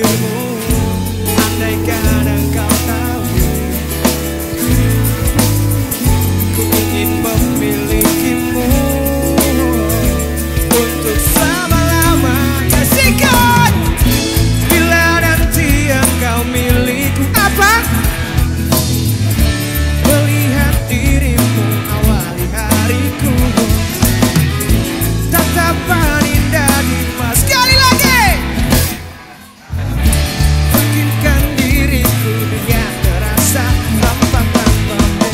bibirmu. Andaikan engkau tahu, ku ingin memilikimu untuk selama-lamanya. Sikat bila nanti engkau milikku. Apa? Melihat dirimu awali hariku, tatapan indah di mata. Sekali lagi, yakinkan diriku dengan terasa tanpa tanpamu.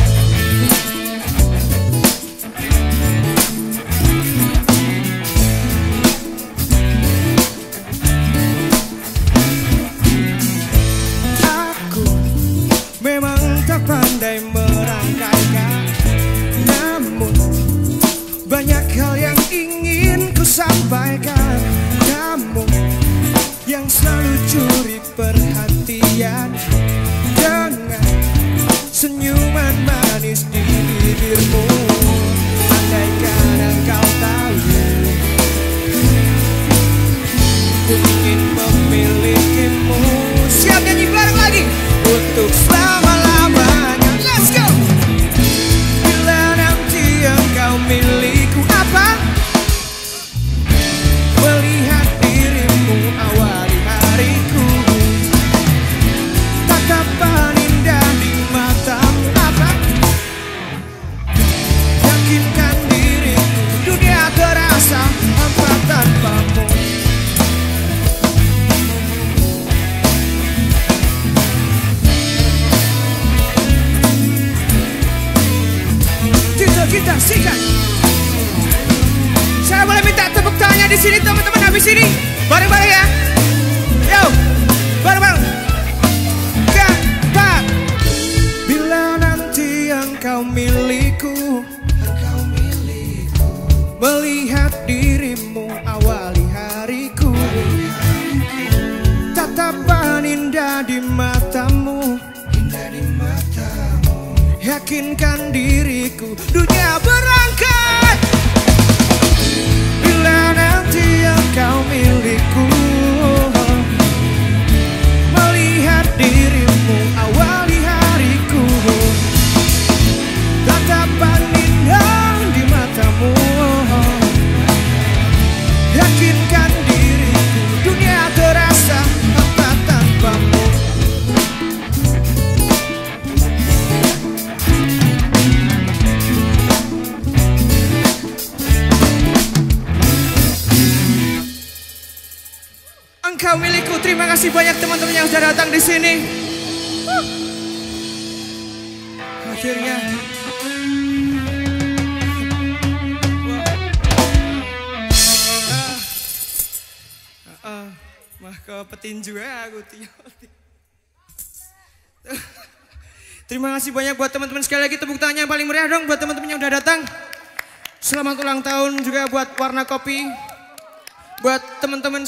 Aku memang tak pandai merangkaikan, namun banyak hal yang ingin ku sampaikan. Kamu yang selalu curi perhatian dengan senyuman manis di bibirmu. Andaikan engkau tahu, ku ingin memilikimu. Siap nyanyi bareng lagi untuk selama-lamanya. Let's go. Bila nanti engkau milikku. Apa? Melihat dirimu awali hariku, tatapan indah di matamu. Apa? Yakinkan diriku, dunia terasa hampa tanpamu. Kita sikat. Saya boleh minta tepuk tangannya di sini teman-teman habis ini. Bareng-bareng ya. Yo, bareng-bareng. Gampang. Bila nanti engkau milikku, melihat dirimu awali hariku, tatapan indah di matamu, yakinkan diriku, dunia berangkat. Bila nanti engkau milikku, melihat dirimu awali hariku, tatapan indah di matamu, yakinkan diriku, dunia terasa hampa tanpamu. Engkau milikku. Terima kasih banyak teman-teman yang sudah datang di sini. Akhirnya mah ke petinju ya aku. Terima kasih banyak buat teman-teman. Sekali lagi tepuk tangannya yang paling meriah dong buat teman-teman yang udah datang. Selamat ulang tahun juga buat Warna Kopi. Buat teman-teman